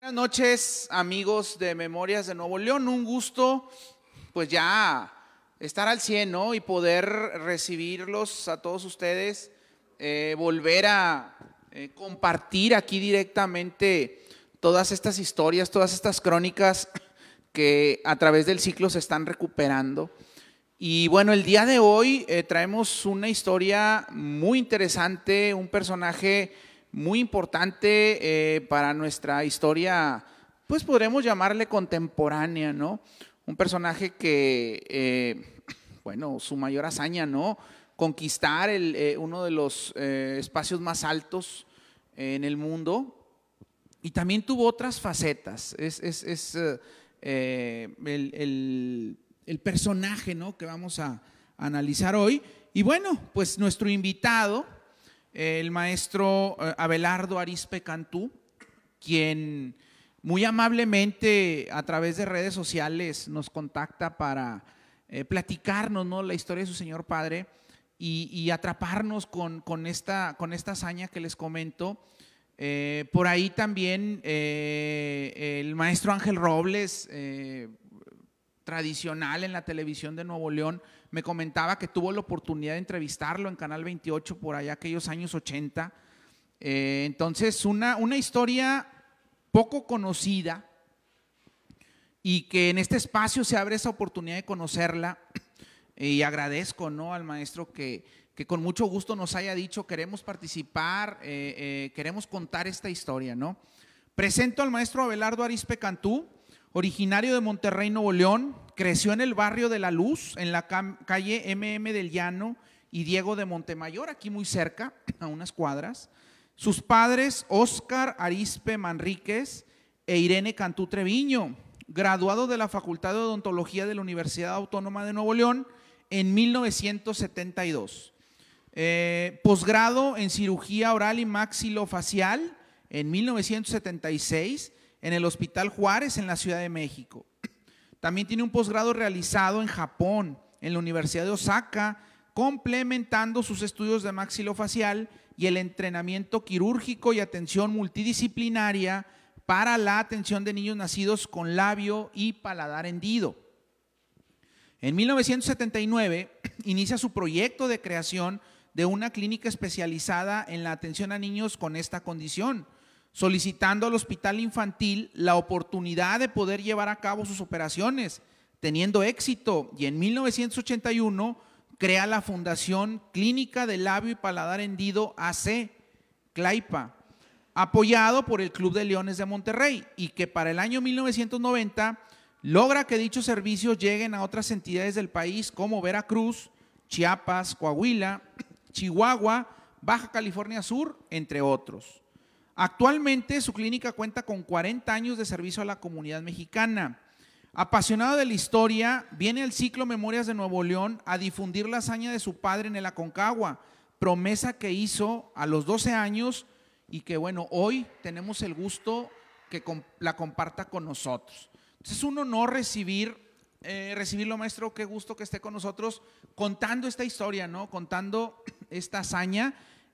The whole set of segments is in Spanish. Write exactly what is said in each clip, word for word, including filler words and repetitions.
Buenas noches, amigos de Memorias de Nuevo León. Un gusto, pues ya estar al cien, ¿no? Y poder recibirlos a todos ustedes, eh, volver a eh, compartir aquí directamente todas estas historias, todas estas crónicas que a través del ciclo se están recuperando. Y bueno, el día de hoy eh, traemos una historia muy interesante, un personaje muy importante eh, para nuestra historia, pues podremos llamarle contemporánea, ¿no? Un personaje que, eh, bueno, su mayor hazaña, ¿no? Conquistar el, eh, uno de los eh, espacios más altos en el mundo, y también tuvo otras facetas. Es, es, es eh, el, el, el personaje, ¿no?, que vamos a, a analizar hoy. Y bueno, pues nuestro invitado, el maestro Abelardo Arizpe Cantú, quien muy amablemente a través de redes sociales nos contacta para eh, platicarnos, ¿no?, la historia de su señor padre y, y atraparnos con, con, esta, con esta hazaña que les comento. Eh, por ahí también eh, el maestro Ángel Robles, eh, tradicional en la televisión de Nuevo León, me comentaba que tuvo la oportunidad de entrevistarlo en Canal veintiocho por allá aquellos años ochenta. Eh, entonces, una, una historia poco conocida y que en este espacio se abre esa oportunidad de conocerla, y agradezco, ¿no?, al maestro que, que con mucho gusto nos haya dicho: queremos participar, eh, eh, queremos contar esta historia, ¿no? Presento al maestro Abelardo Arizpe Cantú, originario de Monterrey, Nuevo León. Creció en el barrio de La Luz, en la calle eme eme del Llano y Diego de Montemayor, aquí muy cerca, a unas cuadras. Sus padres, Óscar Arizpe Manríquez e Irene Cantú Treviño, graduado de la Facultad de Odontología de la Universidad Autónoma de Nuevo León en mil novecientos setenta y dos. Eh, posgrado en Cirugía Oral y Maxilofacial en mil novecientos setenta y seis en el Hospital Juárez, en la Ciudad de México. También tiene un posgrado realizado en Japón, en la Universidad de Osaka, complementando sus estudios de maxilofacial y el entrenamiento quirúrgico y atención multidisciplinaria para la atención de niños nacidos con labio y paladar hendido. En mil novecientos setenta y nueve inicia su proyecto de creación de una clínica especializada en la atención a niños con esta condición, solicitando al Hospital Infantil la oportunidad de poder llevar a cabo sus operaciones, teniendo éxito, y en mil novecientos ochenta y uno crea la Fundación Clínica de Labio y Paladar Hendido A C, CLAIPA, apoyado por el Club de Leones de Monterrey, y que para el año mil novecientos noventa logra que dichos servicios lleguen a otras entidades del país como Veracruz, Chiapas, Coahuila, Chihuahua, Baja California Sur, entre otros. Actualmente su clínica cuenta con cuarenta años de servicio a la comunidad mexicana. Apasionado de la historia, viene el ciclo Memorias de Nuevo León a difundir la hazaña de su padre en el Aconcagua, promesa que hizo a los doce años y que, bueno, hoy tenemos el gusto que la comparta con nosotros. Entonces es un honor recibir, eh, recibirlo, maestro. Qué gusto que esté con nosotros contando esta historia, ¿no?, contando esta hazaña.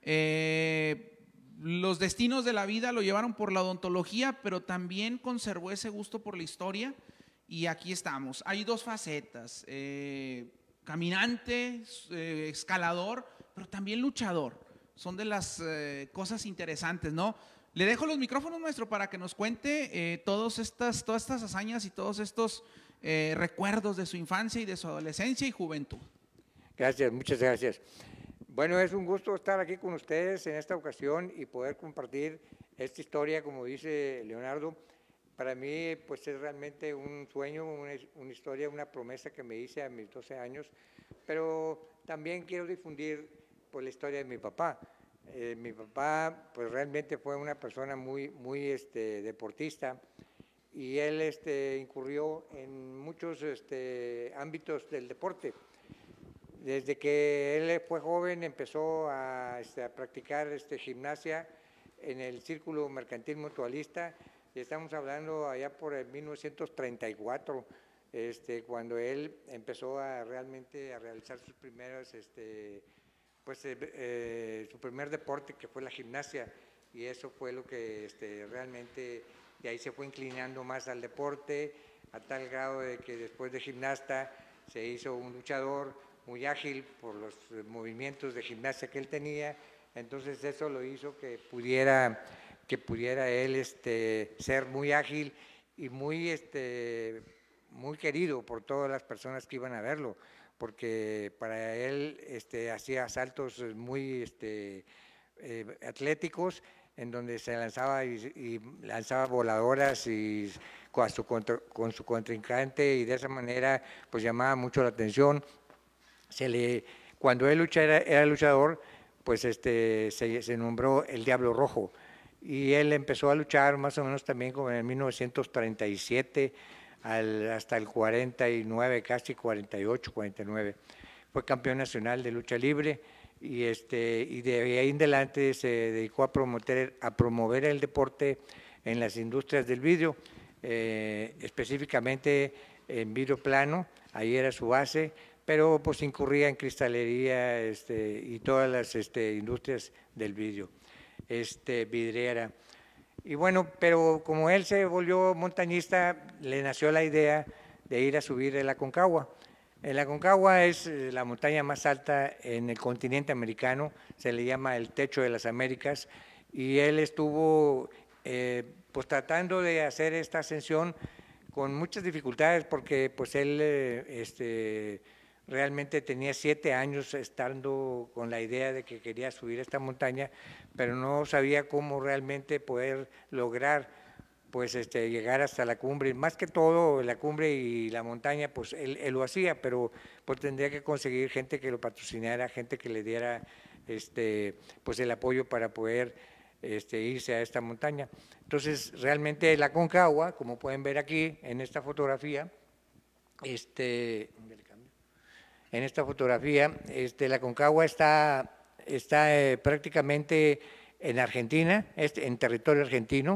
Eh, Los destinos de la vida lo llevaron por la odontología, pero también conservó ese gusto por la historia, y aquí estamos. Hay dos facetas, eh, caminante, eh, escalador, pero también luchador. Son de las eh, cosas interesantes, ¿no? Le dejo los micrófonos, maestro, para que nos cuente eh, todas, estas, todas estas hazañas y todos estos eh, recuerdos de su infancia y de su adolescencia y juventud. Gracias, muchas gracias. Bueno, es un gusto estar aquí con ustedes en esta ocasión y poder compartir esta historia, como dice Leonardo. Para mí, pues es realmente un sueño, una, una historia, una promesa que me hice a mis doce años, pero también quiero difundir pues la historia de mi papá. Eh, mi papá, pues realmente fue una persona muy, muy este, deportista, y él este, incurrió en muchos este, ámbitos del deporte. Desde que él fue joven empezó a, este, a practicar este, gimnasia en el Círculo Mercantil Mutualista, y estamos hablando allá por el mil novecientos treinta y cuatro, este, cuando él empezó a realmente a realizar sus primeras, este, pues, eh, eh, su primer deporte, que fue la gimnasia, y eso fue lo que este, realmente y ahí se fue inclinando más al deporte, a tal grado de que después de gimnasta se hizo un luchador muy ágil por los movimientos de gimnasia que él tenía. Entonces eso lo hizo que pudiera, que pudiera él este, ser muy ágil y muy, este, muy querido por todas las personas que iban a verlo, porque para él este, hacía saltos muy este, eh, atléticos, en donde se lanzaba y, y lanzaba voladoras y con su, contra, con su contrincante, y de esa manera pues llamaba mucho la atención. Se le, cuando él lucha, era, era luchador, pues este, se, se nombró el Diablo Rojo, y él empezó a luchar más o menos también como en mil novecienncia treinta y siete al, hasta el cuarenta y nueve, casi cuarenta y ocho, cuarenta y nueve. Fue campeón nacional de lucha libre, y, este, y de ahí en adelante se dedicó a promover, a promover el deporte en las industrias del vidrio, eh, específicamente en vidrio plano, ahí era su base, pero pues incurría en cristalería este, y todas las este, industrias del vidrio, este, vidriera. Y bueno, pero como él se volvió montañista, le nació la idea de ir a subir el Aconcagua. El Aconcagua es la montaña más alta en el continente americano, se le llama el Techo de las Américas, y él estuvo eh, pues tratando de hacer esta ascensión con muchas dificultades, porque pues él eh, este, realmente tenía siete años estando con la idea de que quería subir esta montaña, pero no sabía cómo realmente poder lograr pues este, llegar hasta la cumbre. Más que todo la cumbre y la montaña, pues él, él lo hacía, pero pues tendría que conseguir gente que lo patrocinara, gente que le diera este, pues el apoyo para poder este, irse a esta montaña. Entonces, realmente la Aconcagua, como pueden ver aquí en esta fotografía, este, en esta fotografía, este, la Aconcagua está, está eh, prácticamente en Argentina, este, en territorio argentino,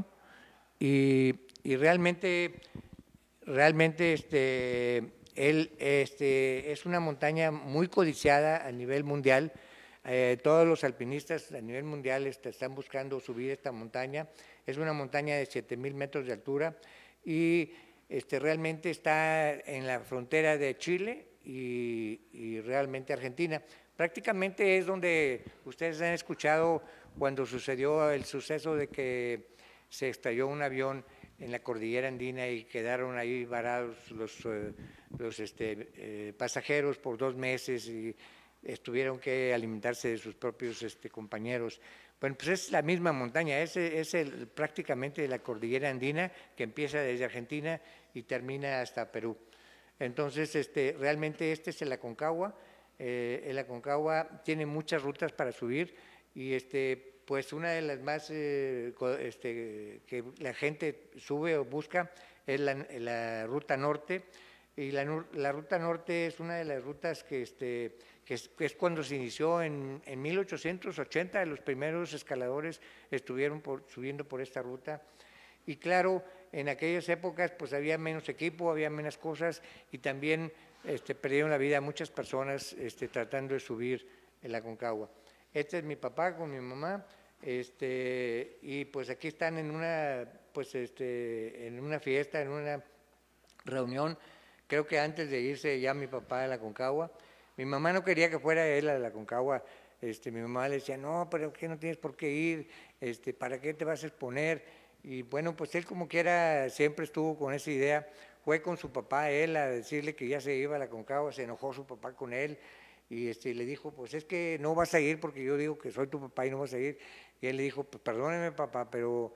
y, y realmente, realmente este, él, este, es una montaña muy codiciada a nivel mundial. Eh, todos los alpinistas a nivel mundial este, están buscando subir esta montaña. Es una montaña de siete mil metros de altura, y este, realmente está en la frontera de Chile y, y realmente Argentina. Prácticamente es donde ustedes han escuchado cuando sucedió el suceso de que se estalló un avión en la cordillera andina y quedaron ahí varados los, eh, los este, eh, pasajeros por dos meses y tuvieron que alimentarse de sus propios este, compañeros. Bueno, pues es la misma montaña, es, es el, prácticamente la cordillera andina que empieza desde Argentina y termina hasta Perú. Entonces, este, realmente este es el Aconcagua. Eh, el Aconcagua tiene muchas rutas para subir, y este, pues una de las más eh, este, que la gente sube o busca es la, la ruta norte, y la, la ruta norte es una de las rutas que, este, que, es, que es cuando se inició en, en mil ochocientos ochenta, los primeros escaladores estuvieron por, subiendo por esta ruta, y claro, en aquellas épocas pues había menos equipo, había menos cosas, y también este, perdieron la vida muchas personas este, tratando de subir el Aconcagua. Este es mi papá con mi mamá, este, y pues aquí están en una, pues este, en una fiesta, en una reunión. Creo que antes de irse ya mi papá a la Aconcagua. Mi mamá no quería que fuera él a la Aconcagua. Este, mi mamá le decía, no, pero que no tienes por qué ir, este, ¿para qué te vas a exponer? Y bueno, pues él como quiera siempre estuvo con esa idea. Fue con su papá él a decirle que ya se iba a la Aconcagua, se enojó su papá con él, y este, le dijo, pues es que no vas a ir porque yo digo que soy tu papá y no vas a ir. Y él le dijo, pues perdóneme papá, pero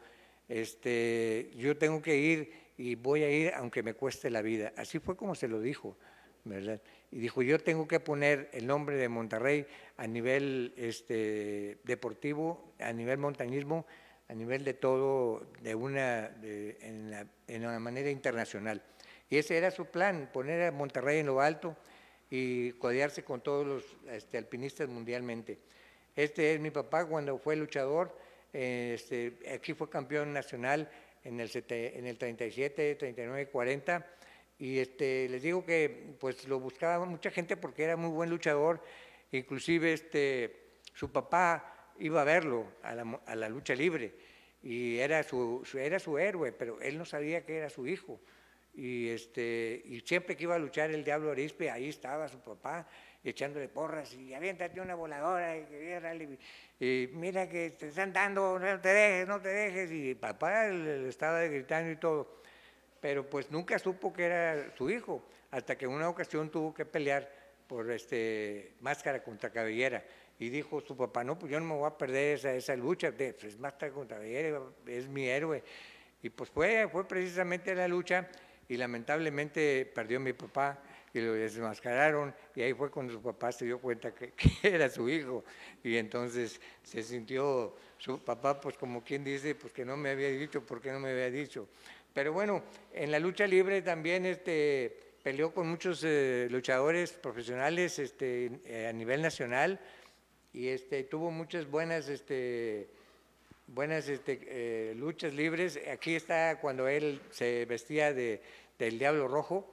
este, yo tengo que ir y voy a ir aunque me cueste la vida. Así fue como se lo dijo, ¿verdad? Y dijo, yo tengo que poner el nombre de Monterrey a nivel este, deportivo, a nivel montañismo, a nivel de todo, de una, de, en, la, en una manera internacional. Y ese era su plan, poner a Monterrey en lo alto y codearse con todos los este, alpinistas mundialmente. Este es mi papá cuando fue luchador, este, aquí fue campeón nacional en el, en el treinta y siete, treinta y nueve, cuarenta, y este, les digo que pues lo buscaba mucha gente porque era muy buen luchador, inclusive este, su papá iba a verlo a la, a la lucha libre, y era su, su- era su héroe, pero él no sabía que era su hijo. Y, este, y siempre que iba a luchar el Diablo Arizpe, ahí estaba su papá echándole porras y aviéntate una voladora y, y, y mira que te están dando, no te dejes, no te dejes. Y papá le, le estaba gritando y todo, pero pues nunca supo que era su hijo, hasta que en una ocasión tuvo que pelear por este, máscara contra cabellera. Y dijo su papá, no, pues yo no me voy a perder esa, esa lucha, de, pues máscara contra cabellera, es mi héroe. Y pues fue, fue precisamente la lucha, y lamentablemente perdió mi papá y lo desmascararon, y ahí fue cuando su papá se dio cuenta que, que era su hijo, y entonces se sintió su papá, pues como quien dice, pues que no me había dicho, ¿por qué no me había dicho? Pero bueno, en la lucha libre también este, peleó con muchos eh, luchadores profesionales este, eh, a nivel nacional, y este, tuvo muchas buenas... Este, buenas este, eh, luchas libres. Aquí está cuando él se vestía de, del Diablo Rojo,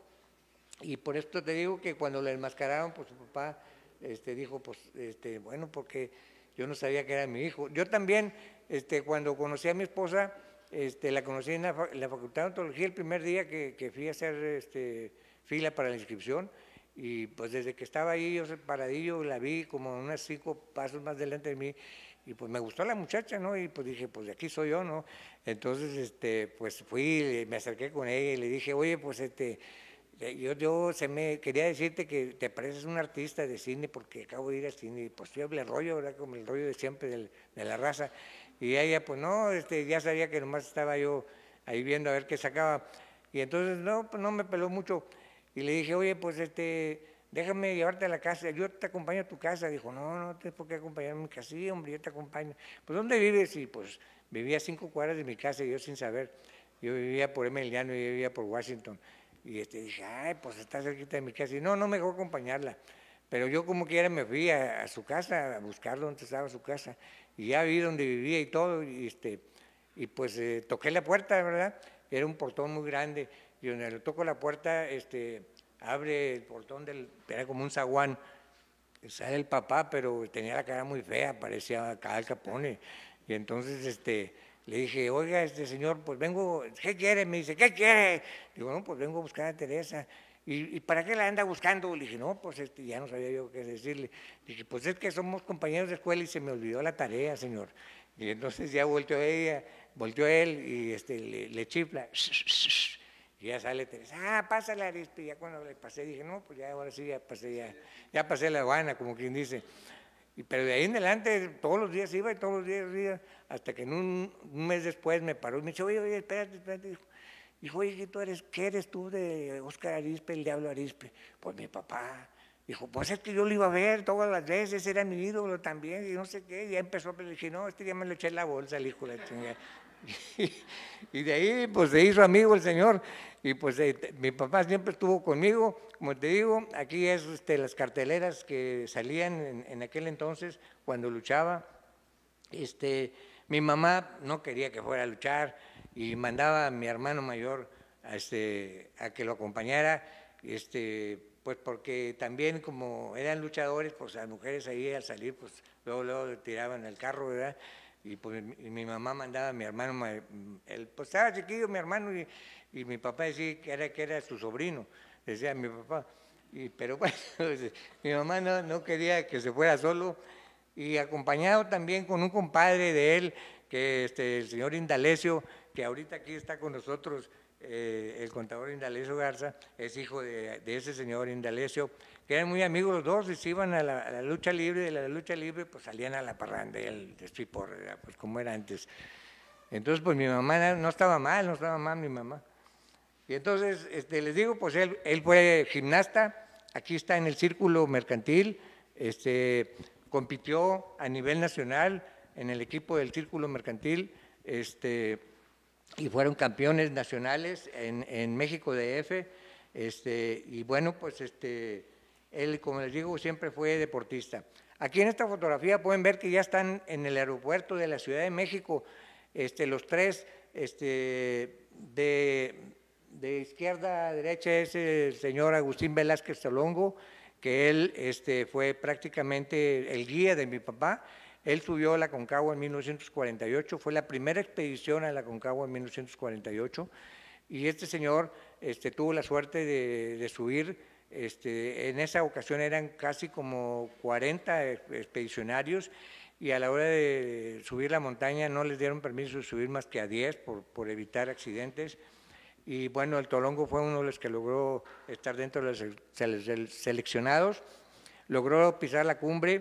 y por esto te digo que cuando le enmascararon, pues su papá este, dijo, pues este, bueno, porque yo no sabía que era mi hijo. Yo también, este, cuando conocí a mi esposa, este, la conocí en la, en la Facultad de Odontología el primer día que, que fui a hacer este, fila para la inscripción, y pues desde que estaba ahí yo paradillo la vi como unos cinco pasos más delante de mí, y pues me gustó la muchacha, ¿no? Y pues dije, pues de aquí soy yo, ¿no? Entonces, este, pues fui, me acerqué con ella y le dije, oye, pues este, yo, yo se me quería decirte que te pareces un artista de cine porque acabo de ir al cine, y pues yo hablé el rollo, ¿verdad? Como el rollo de siempre del, de la raza. Y ella, pues no, este, ya sabía que nomás estaba yo ahí viendo a ver qué sacaba. Y entonces, no, pues no me peló mucho. Y le dije, oye, pues este... déjame llevarte a la casa, yo te acompaño a tu casa. Dijo, no, no tienes por qué acompañarme a mi casa. Sí, hombre, yo te acompaño. Pues, ¿dónde vives? Y pues vivía a cinco cuadras de mi casa, y yo sin saber. Yo vivía por Emiliano y yo vivía por Washington. Y este, dije, ay, pues está cerquita de mi casa. Y no, no me dejó acompañarla. Pero yo como quiera me fui a, a su casa, a buscar dónde estaba su casa. Y ya vi dónde vivía y todo. Y, este, y pues eh, toqué la puerta, ¿verdad? Era un portón muy grande. Y donde le toco la puerta, este... abre el portón, del, era como un zaguán, sale el papá, pero tenía la cara muy fea, parecía Al Capone. Y entonces este, le dije, oiga, este señor, pues vengo, ¿qué quiere? Me dice, ¿qué quiere? Digo, no, pues vengo a buscar a Teresa. ¿Y, y para qué la anda buscando? Le dije, no, pues este, ya no sabía yo qué decirle. Dije, pues es que somos compañeros de escuela y se me olvidó la tarea, señor. Y entonces ya volteó ella, volteó él y este, le, le chifla. Y ya sale Teresa, ah, pásale Arizpe. Y ya cuando le pasé dije, no, pues ya ahora sí, ya pasé, ya, ya pasé la aduana, como quien dice. Y, pero de ahí en adelante, todos los días iba y todos los días iba, hasta que en un, un mes después me paró y me dice, oye, oye, espérate, espérate. Dijo, dijo oye, ¿qué, tú eres, ¿qué eres tú de Óscar Arizpe, el Diablo Arizpe? Pues mi papá. Dijo, pues es que yo lo iba a ver todas las veces, era mi ídolo también, y no sé qué. Y ya empezó, pero le dije, no, este día me lo eché en la bolsa, el hijo de la chingada. Y, y de ahí pues se hizo amigo el señor, y pues eh, mi papá siempre estuvo conmigo, como te digo, aquí es este, las carteleras que salían en, en aquel entonces cuando luchaba. Este, mi mamá no quería que fuera a luchar y mandaba a mi hermano mayor a, este, a que lo acompañara, este, pues porque también como eran luchadores, pues las mujeres ahí al salir, pues luego, luego tiraban el carro, ¿verdad? Y pues mi, mi mamá mandaba a mi hermano, él, pues estaba chiquillo mi hermano, y, y mi papá decía que era, que era su sobrino, decía mi papá. Y, pero bueno, mi mamá no, no quería que se fuera solo, y acompañado también con un compadre de él, que este, el señor Indalecio, que ahorita aquí está con nosotros, eh, el contador Indalecio Garza, es hijo de, de ese señor Indalecio, que eran muy amigos los dos, y se iban a la, a la lucha libre, de la lucha libre pues salían a la parranda, el destripor, pues como era antes. Entonces pues mi mamá no estaba mal, no estaba mal mi mamá. Y entonces este, les digo, pues él, él fue gimnasta, aquí está en el círculo mercantil, este, compitió a nivel nacional en el equipo del círculo mercantil, este, y fueron campeones nacionales en, en México D F, este, y bueno, pues este, él, como les digo, siempre fue deportista. Aquí en esta fotografía pueden ver que ya están en el aeropuerto de la Ciudad de México, este, los tres, este, de, de izquierda a derecha es el señor Agustín Velázquez Tolongo, que él este, fue prácticamente el guía de mi papá. Él subió a la Aconcagua en mil novecientos cuarenta y ocho, fue la primera expedición a la Aconcagua en mil novecientos cuarenta y ocho, y este señor este, tuvo la suerte de, de subir, este, en esa ocasión eran casi como cuarenta expedicionarios, y a la hora de subir la montaña no les dieron permiso de subir más que a diez por, por evitar accidentes. Y bueno, el Tolongo fue uno de los que logró estar dentro de los seleccionados, logró pisar la cumbre,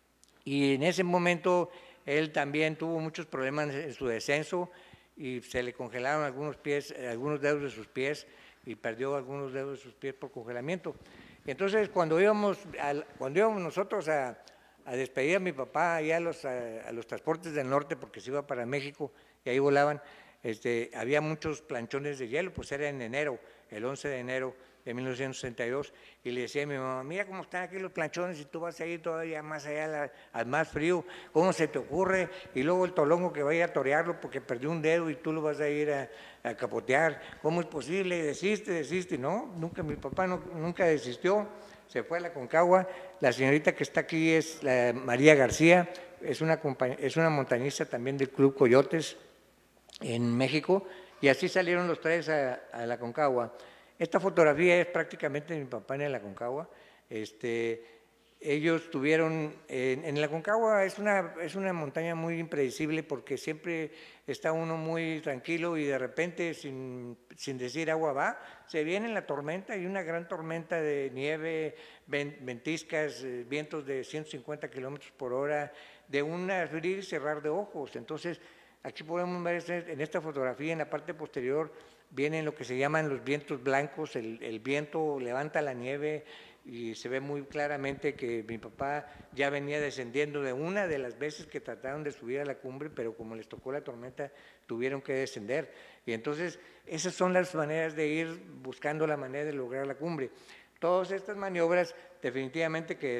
y en ese momento él también tuvo muchos problemas en su descenso y se le congelaron algunos pies, algunos dedos de sus pies, y perdió algunos dedos de sus pies por congelamiento. Y entonces cuando íbamos, a, cuando íbamos nosotros a, a despedir a mi papá allá a los, a, a los transportes del norte, porque se iba para México y ahí volaban, este, había muchos planchones de hielo, pues era en enero, el once de enero de mil novecientos sesenta y dos, y le decía a mi mamá, mira cómo están aquí los planchones y tú vas a ir todavía más allá la, al más frío, ¿cómo se te ocurre? Y luego el Tolongo que vaya a torearlo porque perdió un dedo y tú lo vas a ir a, a capotear, ¿cómo es posible? Desiste, desiste, no, nunca, mi papá no, nunca desistió, se fue a la Aconcagua. La señorita que está aquí es la María García, es una, es una montañista también del Club Coyotes en México, y así salieron los tres a, a la Aconcagua. Esta fotografía es prácticamente de mi papá en la Aconcagua. Este, ellos tuvieron, en, en la Aconcagua es una, es una montaña muy impredecible porque siempre está uno muy tranquilo y de repente, sin, sin decir agua va, se viene la tormenta y una gran tormenta de nieve, ventiscas, vientos de ciento cincuenta kilómetros por hora, de un abrir y cerrar de ojos. Entonces, aquí podemos ver en esta fotografía, en la parte posterior, vienen lo que se llaman los vientos blancos, el, el viento levanta la nieve y se ve muy claramente que mi papá ya venía descendiendo de una de las veces que trataron de subir a la cumbre, pero como les tocó la tormenta, tuvieron que descender. Y entonces, esas son las maneras de ir buscando la manera de lograr la cumbre. Todas estas maniobras definitivamente que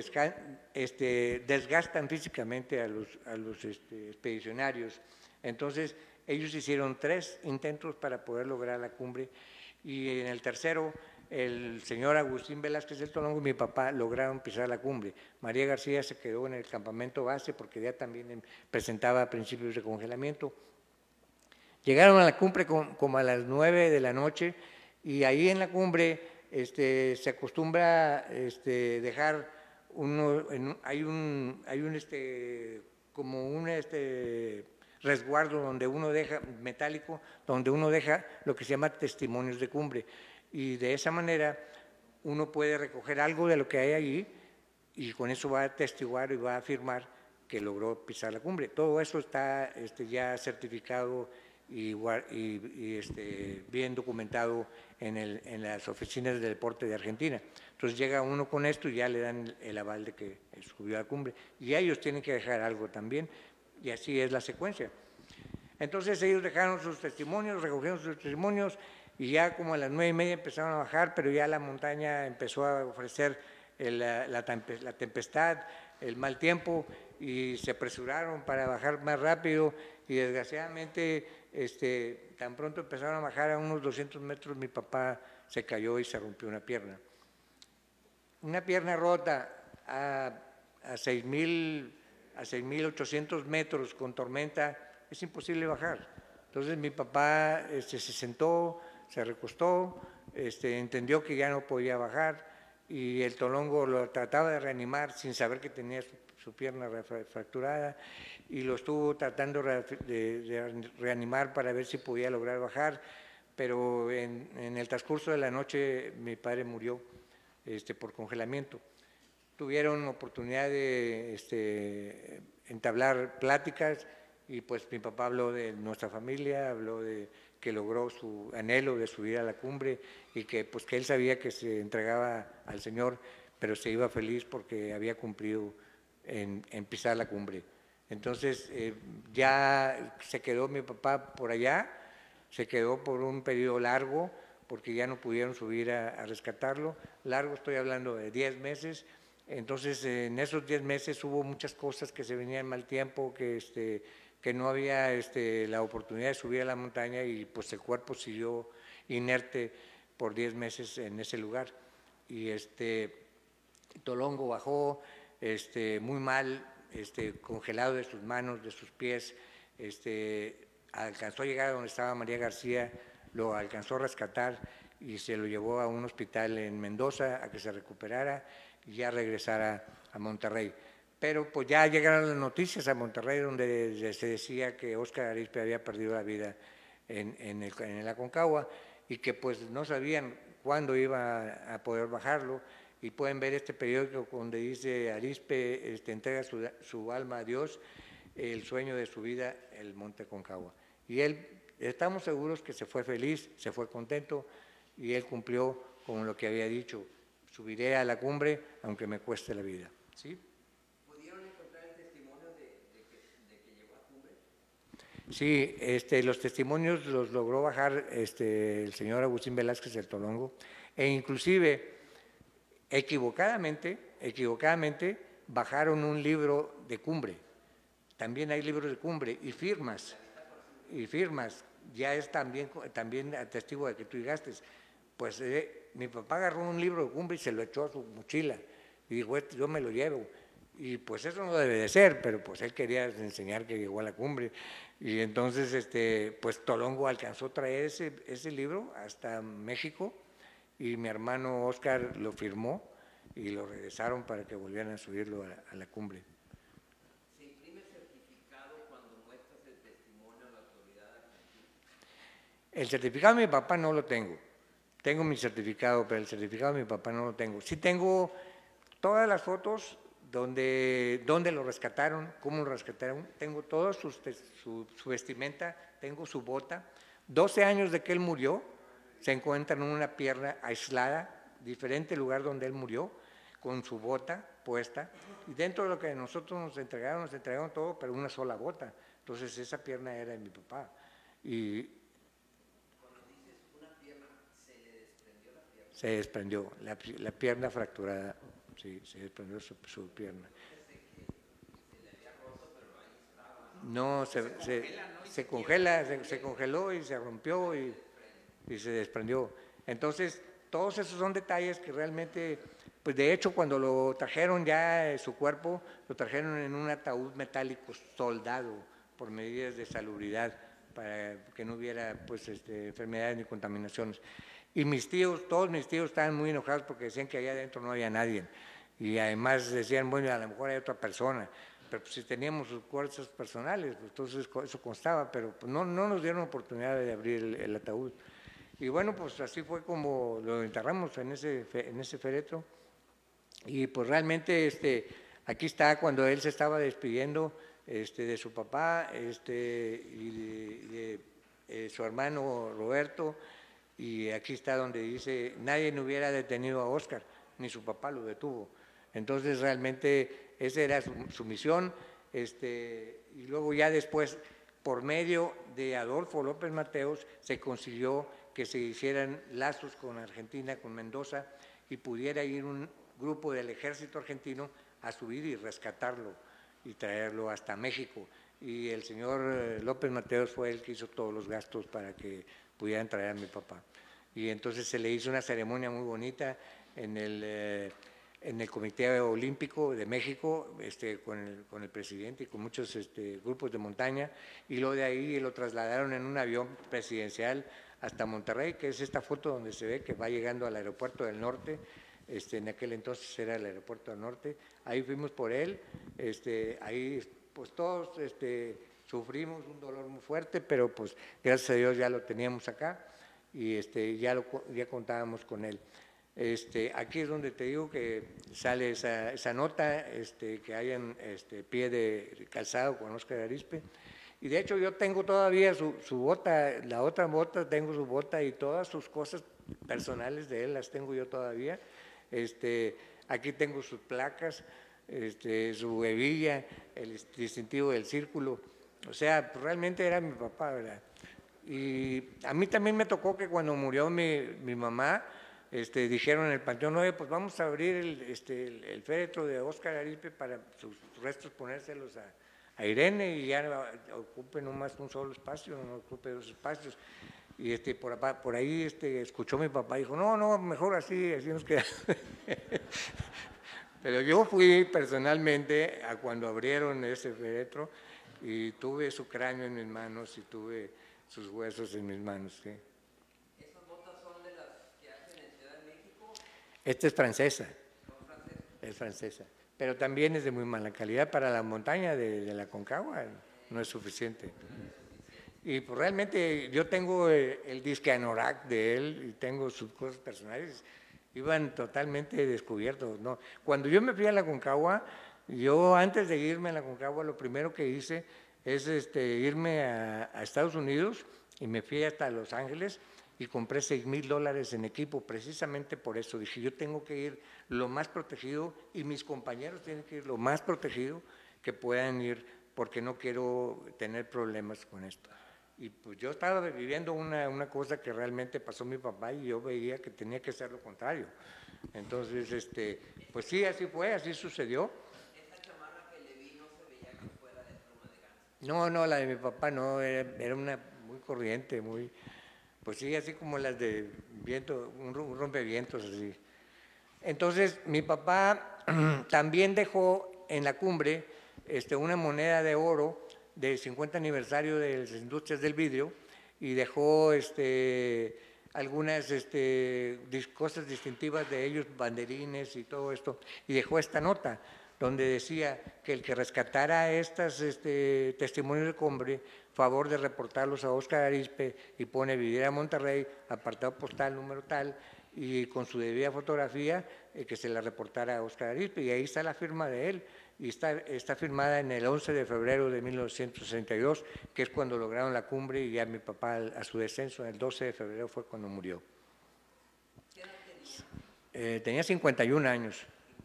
este, desgastan físicamente a los, a los este, expedicionarios. Entonces, ellos hicieron tres intentos para poder lograr la cumbre, y en el tercero, el señor Agustín Velázquez del Tolongo y mi papá lograron pisar la cumbre. María García se quedó en el campamento base porque ya también presentaba principios de congelamiento. Llegaron a la cumbre como a las nueve de la noche, y ahí en la cumbre este, se acostumbra este, dejar uno, en, hay un, hay un este, como un este, resguardo donde uno deja, metálico, donde uno deja lo que se llama testimonios de cumbre, y de esa manera uno puede recoger algo de lo que hay allí y con eso va a atestiguar y va a afirmar que logró pisar la cumbre. Todo eso está este, ya certificado y, y, y este, bien documentado en, el, en las oficinas de deporte de Argentina. Entonces llega uno con esto y ya le dan el aval de que subió a la cumbre, y ellos tienen que dejar algo también, y así es la secuencia. Entonces ellos dejaron sus testimonios, recogieron sus testimonios, y ya como a las nueve y media empezaron a bajar, pero ya la montaña empezó a ofrecer el, la, la tempestad, el mal tiempo, y se apresuraron para bajar más rápido, y desgraciadamente este, tan pronto empezaron a bajar a unos doscientos metros, mi papá se cayó y se rompió una pierna. Una pierna rota a, a seis mil ochocientos metros con tormenta, es imposible bajar. Entonces mi papá este, se sentó, se recostó, este, entendió que ya no podía bajar, y el Tolongo lo trataba de reanimar sin saber que tenía su, su pierna fracturada, y lo estuvo tratando de, de reanimar para ver si podía lograr bajar, pero en, en el transcurso de la noche mi padre murió este, por congelamiento. Tuvieron oportunidad de este, entablar pláticas, y pues mi papá habló de nuestra familia, habló de que logró su anhelo de subir a la cumbre, y que pues que él sabía que se entregaba al Señor, pero se iba feliz porque había cumplido en, en pisar la cumbre. Entonces eh, ya se quedó mi papá por allá, se quedó por un periodo largo porque ya no pudieron subir a, a rescatarlo, largo estoy hablando de diez meses. Entonces en esos diez meses hubo muchas cosas que se venían mal tiempo, que este, que no había este, la oportunidad de subir a la montaña, y pues el cuerpo siguió inerte por diez meses en ese lugar. Y este, Tolongo bajó este, muy mal, este, congelado de sus manos, de sus pies. Este, alcanzó a llegar a donde estaba María García, lo alcanzó a rescatar y se lo llevó a un hospital en Mendoza a que se recuperara y ya regresara a Monterrey. Pero pues ya llegaron las noticias a Monterrey donde se decía que Óscar Arizpe había perdido la vida en, en, el, en el Aconcagua y que pues no sabían cuándo iba a poder bajarlo. Y pueden ver este periódico donde dice Arizpe este, entrega su, su alma a Dios, el sueño de su vida, el Monte Aconcagua. Y él, estamos seguros que se fue feliz, se fue contento y él cumplió con lo que había dicho, subiré a la cumbre aunque me cueste la vida. ¿Sí? ¿Pudieron encontrar el testimonio de, de, que, de que llegó a cumbre? Sí, este, los testimonios los logró bajar este, el señor Agustín Velázquez del Tolongo e inclusive equivocadamente, equivocadamente bajaron un libro de cumbre. También hay libros de cumbre y firmas, y firmas. Ya es también, también testigo de que tú llegaste. Pues eh, mi papá agarró un libro de cumbre y se lo echó a su mochila y dijo, yo me lo llevo. Y pues eso no debe de ser, pero pues él quería enseñar que llegó a la cumbre. Y entonces, este, pues Tolongo alcanzó a traer ese, ese libro hasta México y mi hermano Óscar lo firmó y lo regresaron para que volvieran a subirlo a, a la cumbre. ¿Se imprime certificado cuando muestras el testimonio a la autoridad argentina? El certificado de mi papá no lo tengo. Tengo mi certificado, pero el certificado de mi papá no lo tengo. Sí tengo todas las fotos donde, donde lo rescataron, cómo lo rescataron. Tengo todo su, su, su vestimenta, tengo su bota. doce años de que él murió, se encuentran en una pierna aislada, diferente lugar donde él murió, con su bota puesta. Y dentro de lo que nosotros nos entregaron, nos entregaron todo, pero una sola bota. Entonces esa pierna era de mi papá. Y cuando dices una pierna, ¿se le desprendió la pierna? se desprendió, la, la pierna fracturada, sí, se desprendió su, su pierna. No, se, se, se congela, se, se congeló y se rompió y, y se desprendió. Entonces, todos esos son detalles que realmente, pues de hecho, cuando lo trajeron ya eh, su cuerpo, lo trajeron en un ataúd metálico soldado por medidas de salubridad para que no hubiera pues este, enfermedades ni contaminaciones. Y mis tíos, todos mis tíos estaban muy enojados porque decían que allá adentro no había nadie. Y además decían, bueno, a lo mejor hay otra persona. Pero pues, si teníamos sus cosas personales, pues, entonces eso constaba, pero pues, no, no nos dieron oportunidad de abrir el, el ataúd. Y bueno, pues así fue como lo enterramos en ese, en ese féretro. Y pues realmente este, aquí está cuando él se estaba despidiendo este, de su papá este, y de, de eh, su hermano Roberto. Y aquí está donde dice, nadie no hubiera detenido a Óscar, ni su papá lo detuvo. Entonces realmente esa era su, su misión. Este, y luego ya después, por medio de Adolfo López Mateos, se consiguió que se hicieran lazos con Argentina, con Mendoza, y pudiera ir un grupo del ejército argentino a subir y rescatarlo y traerlo hasta México. Y el señor López Mateos fue el que hizo todos los gastos para que pudieran traer a mi papá. Y entonces se le hizo una ceremonia muy bonita en el, eh, en el Comité Olímpico de México, este, con, el, con el presidente y con muchos este, grupos de montaña, y luego de ahí lo trasladaron en un avión presidencial hasta Monterrey, que es esta foto donde se ve que va llegando al aeropuerto del norte. Este, en aquel entonces era el aeropuerto del norte. Ahí fuimos por él, este, ahí pues todos este, sufrimos un dolor muy fuerte, pero pues gracias a Dios ya lo teníamos acá y este, ya, lo, ya contábamos con él. Este, aquí es donde te digo que sale esa, esa nota, este, que hay en este, pie de calzado con Óscar Arizpe. Y de hecho yo tengo todavía su, su bota, la otra bota, tengo su bota y todas sus cosas personales de él las tengo yo todavía. Este, aquí tengo sus placas, este, su hebilla, el distintivo del círculo. O sea, pues realmente era mi papá, ¿verdad? Y a mí también me tocó que cuando murió mi, mi mamá, este, dijeron en el panteón, oye, pues vamos a abrir el, este, el, el féretro de Óscar Arizpe para sus restos ponérselos a, a Irene y ya ocupe nomás un solo espacio, no ocupe dos espacios. Y este, por, por ahí este, escuchó mi papá y dijo, no, no, mejor así, así nos quedamos. Pero yo fui personalmente a cuando abrieron ese féretro y tuve su cráneo en mis manos y tuve sus huesos en mis manos. ¿Sí? ¿Esas botas son de las que hacen en Ciudad de México? Esta es francesa. ¿Son francesas? Es francesa. Pero también es de muy mala calidad para la montaña de, de la Aconcagua, no es suficiente. Y pues realmente yo tengo el, el disque anorak de él y tengo sus cosas personales, iban totalmente descubiertos, ¿no? Cuando yo me fui a la Aconcagua, yo antes de irme a la Aconcagua, lo primero que hice es este, irme a, a Estados Unidos y me fui hasta Los Ángeles y compré seis mil dólares en equipo, precisamente por eso. Dije, yo tengo que ir lo más protegido y mis compañeros tienen que ir lo más protegido que puedan ir, porque no quiero tener problemas con esto. Y pues yo estaba viviendo una, una cosa que realmente pasó mi papá y yo veía que tenía que ser lo contrario. Entonces, este, pues sí, así fue, así sucedió. ¿Esa chamarra que le vi no se veía que fuera de pluma de ganso? No, no, la de mi papá no, era, era una muy corriente, muy, pues sí, así como las de viento, un rompevientos así. Entonces, mi papá también dejó en la cumbre este, una moneda de oro del cincuenta aniversario de las industrias del vidrio y dejó este, algunas este, cosas distintivas de ellos, banderines y todo esto, y dejó esta nota donde decía que el que rescatara estos este, testimonios de cumbre, favor de reportarlos a Óscar Arizpe, y pone vivir a Monterrey, apartado postal número tal, y con su debida fotografía, eh, que se la reportara a Óscar Arizpe, y ahí está la firma de él, y está, está firmada en el once de febrero de mil novecientos sesenta y dos, que es cuando lograron la cumbre, y ya mi papá a su descenso, el doce de febrero fue cuando murió. ¿Qué edad tenía? Eh, tenía cincuenta y un años.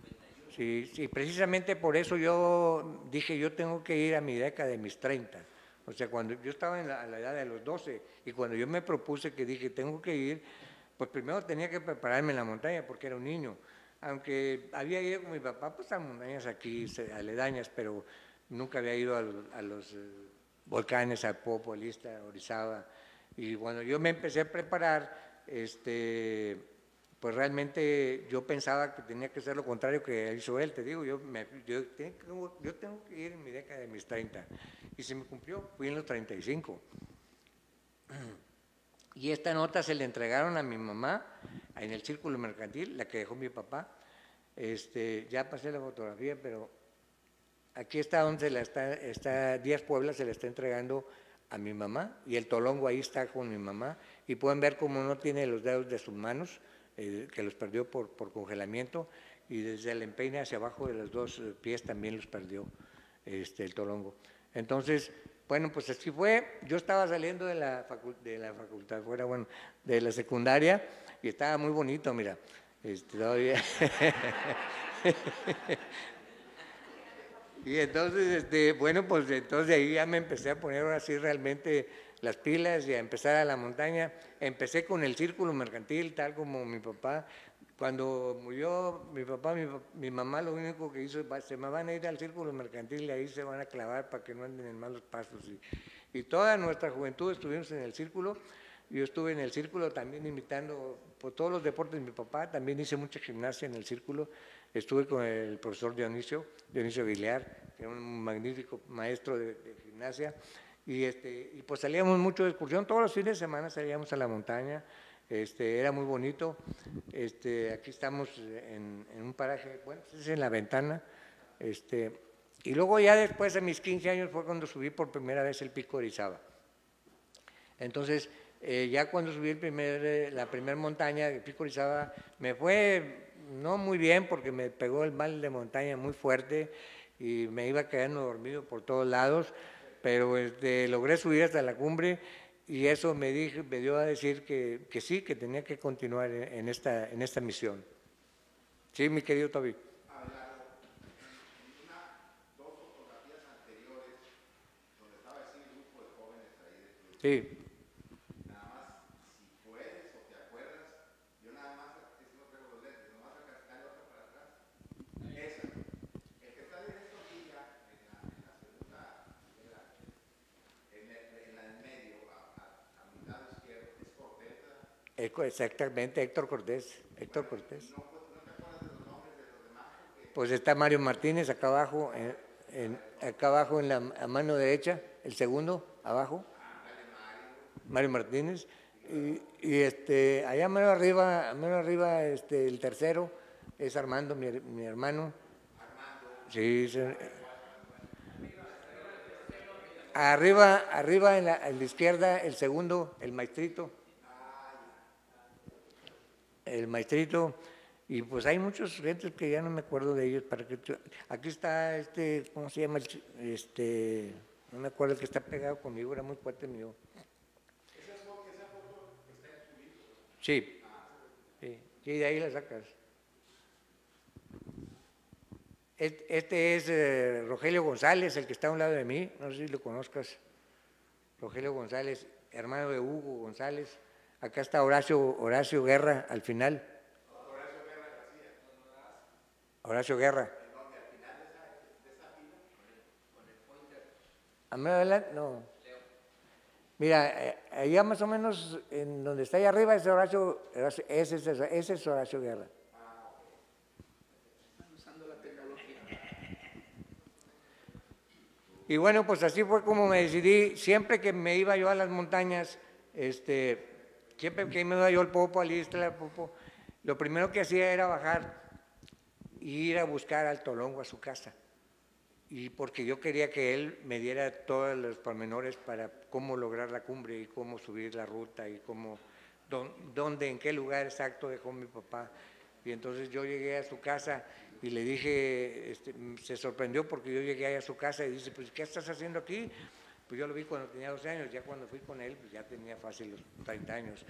Sí, sí, precisamente por eso yo dije, yo tengo que ir a mi década de mis treinta. O sea, cuando yo estaba en la, a la edad de los doce, y cuando yo me propuse que dije, tengo que ir, pues primero tenía que prepararme en la montaña porque era un niño. Aunque había ido con mi papá pues a montañas aquí aledañas, pero nunca había ido a los, a los eh, volcanes, a Popo, Lista, Orizaba. Y cuando yo me empecé a preparar, este, pues realmente yo pensaba que tenía que ser lo contrario que hizo él. Te digo, yo, me, yo, tengo, yo tengo que ir en mi década de mis treinta. Y se me cumplió, fui en los treinta y cinco. Y esta nota se le entregaron a mi mamá en el círculo mercantil, la que dejó mi papá. Este, ya pasé la fotografía, pero aquí está donde la está, está Díaz Puebla, se le está entregando a mi mamá, y el tolongo ahí está con mi mamá, y pueden ver cómo no tiene los dedos de sus manos, eh, que los perdió por, por congelamiento, y desde el empeine hacia abajo de los dos pies también los perdió este, el tolongo. Entonces, bueno, pues así fue. Yo estaba saliendo de la, facu de la facultad, fuera, bueno, de la secundaria, y estaba muy bonito, mira, este, todavía. Y entonces, este, bueno, pues entonces ahí ya me empecé a poner ahora sí realmente las pilas y a empezar a la montaña. Empecé con el círculo mercantil, tal como mi papá. Cuando murió mi papá, mi, mi mamá lo único que hizo es, se me van a ir al círculo mercantil y ahí se van a clavar para que no anden en malos pasos. Y, y toda nuestra juventud estuvimos en el círculo. Yo estuve en el círculo también imitando por todos los deportes de mi papá, también hice mucha gimnasia en el círculo. Estuve con el profesor Dionisio, Dionisio Aguilar, que era un magnífico maestro de, de gimnasia. Y, este, y pues salíamos mucho de excursión, todos los fines de semana salíamos a la montaña. Este, era muy bonito. Este, aquí estamos en, en un paraje, bueno, es en La Ventana. Este, y luego ya después de mis quince años fue cuando subí por primera vez el Pico de Orizaba. Entonces, eh, ya cuando subí el primer, la primera montaña, el Pico de Orizaba, me fue no muy bien porque me pegó el mal de montaña muy fuerte y me iba quedando dormido por todos lados, pero este, logré subir hasta la cumbre. Y eso me, dije, me dio a decir que, que sí, que tenía que continuar en, en, esta, en esta misión. Sí, mi querido Toby. Hablado en una, dos fotografías anteriores donde estaba ese grupo de jóvenes ahí de club. Sí. Nada más, si puedes o te acuerdas, yo nada más, es no traigo los lentes, nomás acá está el otro para atrás. Esa. El que está de esta orilla, en la, en la segunda, en la, en la, en la del medio, exactamente, Héctor Cortés, Héctor Cortés. ¿No, ¿No te acuerdas de los nombres de los demás? Porque pues está Mario Martínez acá abajo, en, en, acá abajo en la a mano derecha, el segundo, abajo, Mario Martínez, y, y este, allá mano arriba, mano arriba este, el tercero es Armando, mi, mi hermano. Sí, sí. Arriba, arriba en la, en la izquierda, el segundo, el maestrito. El maestrito. Y pues hay muchos gentes que ya no me acuerdo de ellos. Para que, aquí está este, ¿cómo se llama? Este, no me acuerdo el que está pegado conmigo, era muy cuate mío. ¿Esa foto, esa foto está en su libro? Sí, sí, sí, de ahí la sacas. Este es eh, Rogelio González, el que está a un lado de mí, no sé si lo conozcas. Rogelio González, hermano de Hugo González. Acá está Horacio, Horacio Guerra al final. Horacio Guerra García. Horacio Guerra. ¿En dónde? ¿Al final de esa, de esa fila? Con el pointer. ¿A mí adelante? No. Mira, eh, allá más o menos, en donde está allá arriba, es Horacio, ese, ese, ese es Horacio Guerra. Y bueno, pues así fue como me decidí. Siempre que me iba yo a las montañas, este, siempre que me iba yo al Popo, al Ixtla, al Popo, lo primero que hacía era bajar e ir a buscar al Tolongo a su casa. Y porque yo quería que él me diera todos los pormenores para cómo lograr la cumbre y cómo subir la ruta y cómo, dónde, en qué lugar exacto dejó mi papá. Y entonces yo llegué a su casa y le dije, este, se sorprendió porque yo llegué ahí a su casa y dice, pues, ¿qué estás haciendo aquí? Pues yo lo vi cuando tenía doce años, ya cuando fui con él, pues ya tenía fácil los treinta años.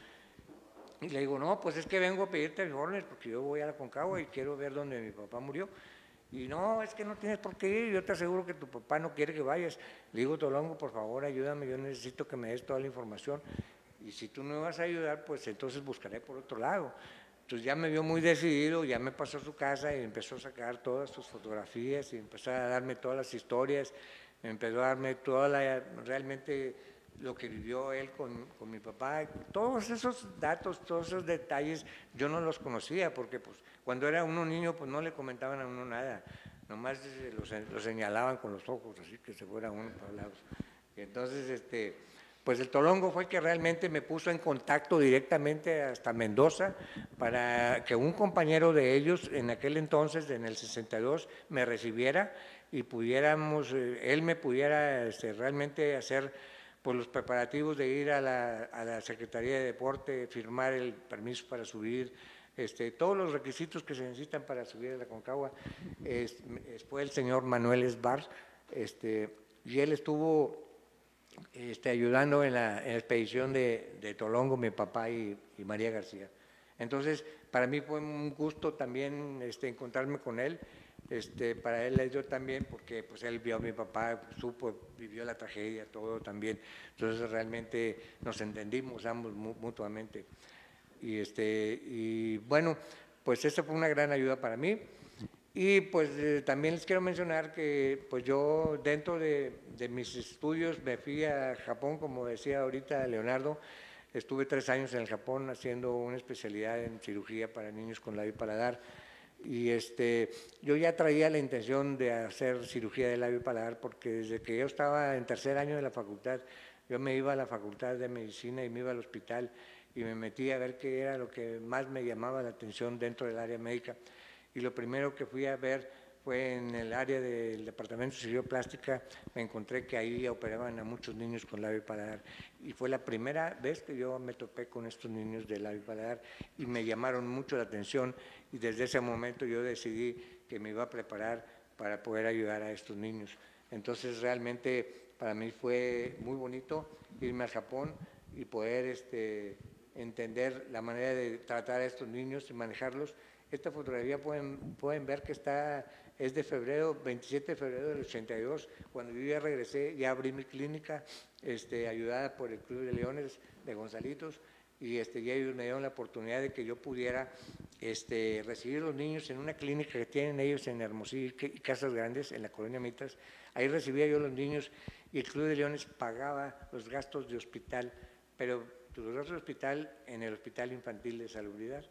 Y le digo, no, pues es que vengo a pedirte informes porque yo voy a la Concagua y quiero ver dónde mi papá murió. Y no, es que no tienes por qué ir, yo te aseguro que tu papá no quiere que vayas. Le digo, Tolongo, por favor, ayúdame, yo necesito que me des toda la información. Y si tú no me vas a ayudar, pues entonces buscaré por otro lado. Entonces ya me vio muy decidido, ya me pasó a su casa y empezó a sacar todas sus fotografías y empezó a darme todas las historias, me empezó a darme toda la, realmente lo que vivió él con, con mi papá. Todos esos datos, todos esos detalles, yo no los conocía porque pues cuando era uno niño pues no le comentaban a uno nada, nomás lo, lo señalaban con los ojos, así que se fuera uno para lados. Y entonces, este... pues el Tolongo fue que realmente me puso en contacto directamente hasta Mendoza para que un compañero de ellos en aquel entonces, en el sesenta y dos, me recibiera y pudiéramos, él me pudiera este, realmente hacer pues, los preparativos de ir a la, a la Secretaría de Deporte, firmar el permiso para subir, este, todos los requisitos que se necesitan para subir a la Concagua. Es, fue el señor Manuel Esbar, este, y él estuvo... Este, ayudando en la, en la expedición de, de Tolongo, mi papá y, y María García. Entonces, para mí fue un gusto también este, encontrarme con él, este, para él yo también, porque pues, él vio a mi papá, supo, vivió la tragedia, todo también. Entonces, realmente nos entendimos ambos mutuamente. Y, este, y bueno, pues esa fue una gran ayuda para mí. Y pues eh, también les quiero mencionar que pues yo dentro de, de mis estudios me fui a Japón, como decía ahorita Leonardo, estuve tres años en el Japón haciendo una especialidad en cirugía para niños con labio y paladar. Y este, yo ya traía la intención de hacer cirugía de labio y paladar porque desde que yo estaba en tercer año de la facultad, yo me iba a la facultad de medicina y me iba al hospital y me metí a ver qué era lo que más me llamaba la atención dentro del área médica. Y lo primero que fui a ver fue en el área del departamento de cirugía plástica, me encontré que ahí operaban a muchos niños con labio y paladar. Y fue la primera vez que yo me topé con estos niños de labio y paladar y me llamaron mucho la atención y desde ese momento yo decidí que me iba a preparar para poder ayudar a estos niños. Entonces realmente para mí fue muy bonito irme al Japón y poder este, entender la manera de tratar a estos niños y manejarlos. Esta fotografía pueden, pueden ver que está, es de febrero, veintisiete de febrero del ochenta y dos, cuando yo ya regresé, ya abrí mi clínica, este, ayudada por el Club de Leones de Gonzalitos, y este, ya ellos me dieron la oportunidad de que yo pudiera este, recibir a los niños en una clínica que tienen ellos en Hermosillo y Casas Grandes, en la colonia Mitras. Ahí recibía yo a los niños y el Club de Leones pagaba los gastos de hospital, pero los gastos de hospital en el Hospital Infantil de Salubridad.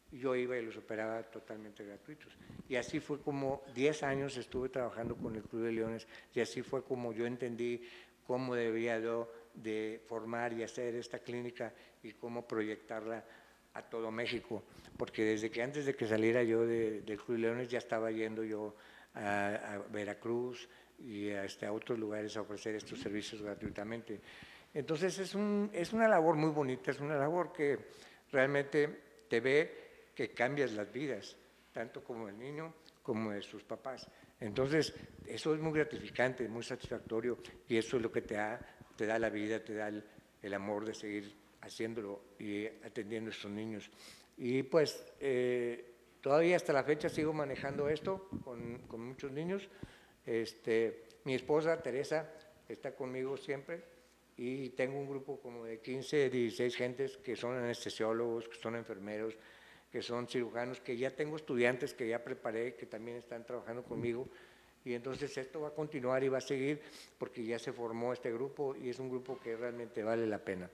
y yo iba y los operaba totalmente gratuitos. Y así fue como diez años estuve trabajando con el Club de Leones, y así fue como yo entendí cómo debía yo de formar y hacer esta clínica y cómo proyectarla a todo México, porque desde que antes de que saliera yo de, del Club de Leones ya estaba yendo yo a, a Veracruz y a, este, a otros lugares a ofrecer estos servicios gratuitamente. Entonces es, un, es una labor muy bonita, es una labor que realmente te ve que cambias las vidas, tanto como el niño como de sus papás. Entonces eso es muy gratificante, muy satisfactorio, y eso es lo que te da, te da la vida, te da el, el amor de seguir haciéndolo y atendiendo a estos niños. Y pues eh, todavía hasta la fecha sigo manejando esto con, con muchos niños. Este, mi esposa Teresa está conmigo siempre, y tengo un grupo como de quince, dieciséis gentes que son anestesiólogos, que son enfermeros, que son cirujanos, que ya tengo estudiantes que ya preparé, que también están trabajando conmigo, y entonces esto va a continuar y va a seguir porque ya se formó este grupo y es un grupo que realmente vale la pena.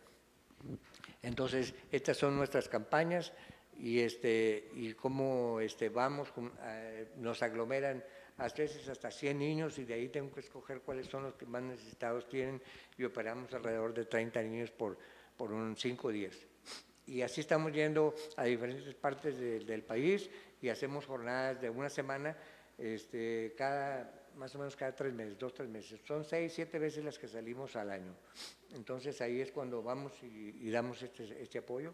Entonces, estas son nuestras campañas y, este, y cómo este, vamos, eh, nos aglomeran a veces hasta cien niños, y de ahí tengo que escoger cuáles son los que más necesitados tienen, y operamos alrededor de treinta niños por, por unos cinco días. Y así estamos yendo a diferentes partes de, del país y hacemos jornadas de una semana, este, cada, más o menos cada tres meses, dos, tres meses. Son seis, siete veces las que salimos al año. Entonces ahí es cuando vamos y, y damos este, este apoyo.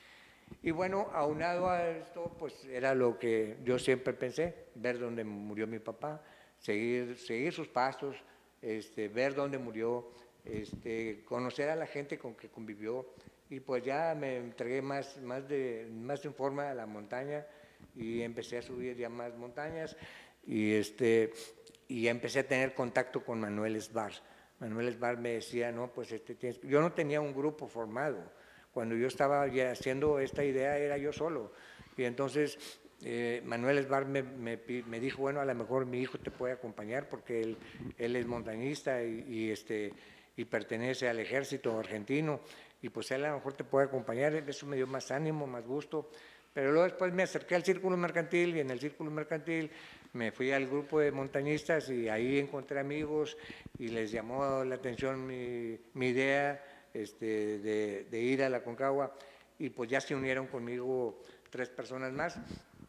Y bueno, aunado a esto, pues era lo que yo siempre pensé, ver dónde murió mi papá, seguir, seguir sus pasos, este, ver dónde murió, este, conocer a la gente con que convivió, y pues ya me entregué más, más, de, más en forma a la montaña y empecé a subir ya más montañas, y, este, y empecé a tener contacto con Manuel Esbar. Manuel Esbar me decía, no, pues este, tienes... yo no tenía un grupo formado. Cuando yo estaba ya haciendo esta idea era yo solo, y entonces eh, Manuel Esbar me, me, me dijo, bueno, a lo mejor mi hijo te puede acompañar porque él, él es montañista y, y, este, y pertenece al ejército argentino, y pues él a lo mejor te puede acompañar. Eso me dio más ánimo, más gusto. Pero luego después me acerqué al Círculo Mercantil, y en el Círculo Mercantil me fui al grupo de montañistas, y ahí encontré amigos y les llamó la atención mi, mi idea este, de, de ir a la Aconcagua, y pues ya se unieron conmigo tres personas más.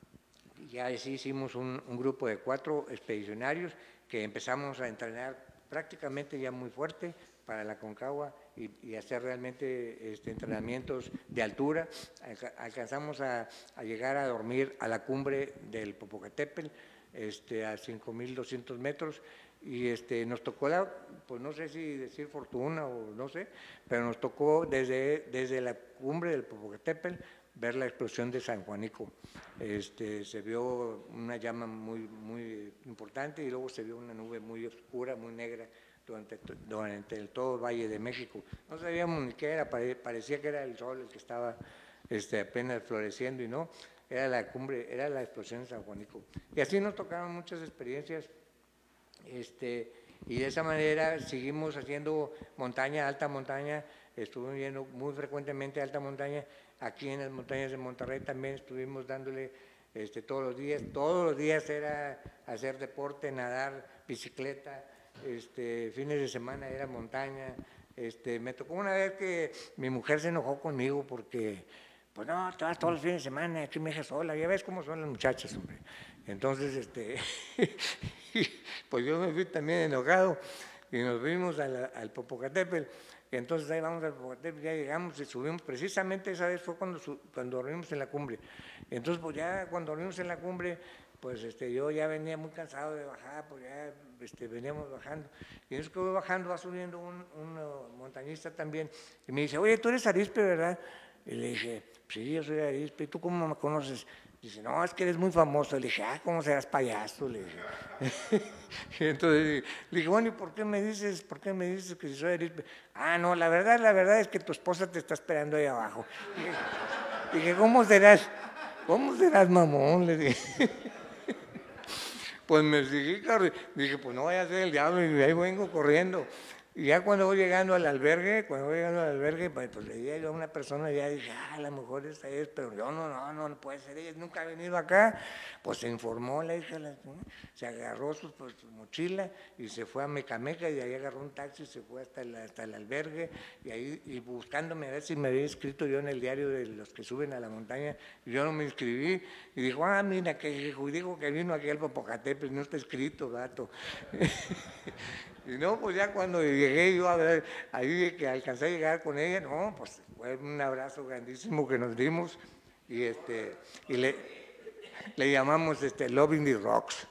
Ya así hicimos un, un grupo de cuatro expedicionarios que empezamos a entrenar prácticamente ya muy fuerte para la Aconcagua y, y hacer realmente este, entrenamientos de altura. Alcanzamos a, a llegar a dormir a la cumbre del Popocatépetl, este, a cinco mil doscientos metros, y este, nos tocó, la, pues no sé si decir fortuna o no sé, pero nos tocó desde, desde la cumbre del Popocatépetl ver la explosión de San Juanico. Este, se vio una llama muy, muy importante, y luego se vio una nube muy oscura, muy negra, durante, durante el, todo el Valle de México. No sabíamos ni qué era, parecía que era el sol el que estaba este, apenas floreciendo, y no, era la cumbre, era la explosión de San Juanico. Y así nos tocaron muchas experiencias, este, y de esa manera seguimos haciendo montaña, alta montaña. Estuve yendo muy frecuentemente a alta montaña. Aquí en las montañas de Monterrey también estuvimos dándole este, todos los días. Todos los días era hacer deporte, nadar, bicicleta. Este, fines de semana era montaña. Este, me tocó una vez que mi mujer se enojó conmigo porque, pues no, te vas todos los fines de semana, aquí me dejas sola. Ya ves cómo son las muchachas, hombre. Entonces, este, pues yo me fui también enojado y nos fuimos a la, al Popocatépetl. Y entonces ahí vamos al Popocatépetl, ya llegamos y subimos. Precisamente esa vez fue cuando, cuando dormimos en la cumbre. Entonces, pues ya cuando dormimos en la cumbre, pues este, yo ya venía muy cansado de bajar, pues ya este, veníamos bajando. Y entonces que voy bajando, va subiendo un, un uh, montañista también, y me dice, oye, tú eres Arizpe, ¿verdad? Y le dije, sí, yo soy Arizpe. ¿Y tú cómo me conoces? Dice, no, es que eres muy famoso. Le dije, ah, ¿cómo serás payaso? Le dije. Y entonces le dije, bueno, ¿y por qué me dices, por qué me dices que si soy Arizpe? Ah, no, la verdad, la verdad es que tu esposa te está esperando ahí abajo. Dije, dije, ¿cómo serás? ¿Cómo serás, mamón? Le dije. Pues me seguí, dije, pues no vaya a ser el diablo, y ahí vengo corriendo. Y ya cuando voy llegando al albergue, cuando voy llegando al albergue, pues, pues le dije yo a una persona, ya dije, ah, a lo mejor esta es, pero yo no, no, no, no puede ser ella, nunca ha venido acá. Pues se informó, la hija, la- se agarró su, pues, su mochila y se fue a Mecameca, y de ahí agarró un taxi y se fue hasta el, hasta el albergue, y ahí y buscándome a ver si me había inscrito yo en el diario de los que suben a la montaña, y yo no me inscribí, y dijo, ah, mira, que dijo que vino aquí al Popocatépetl, no está escrito, gato. Y no, pues ya cuando llegué yo a ver, ahí que alcancé a llegar con ella, no, pues fue un abrazo grandísimo que nos dimos, y este y le, le llamamos este Loving the Rocks.